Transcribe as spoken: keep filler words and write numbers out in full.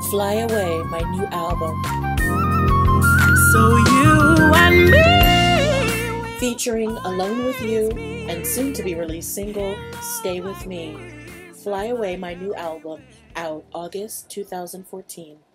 Fly Away, my new album. So you and me, featuring Alone With You and soon to be released single Stay With Me. Fly Away, my new album, out August two thousand fourteen.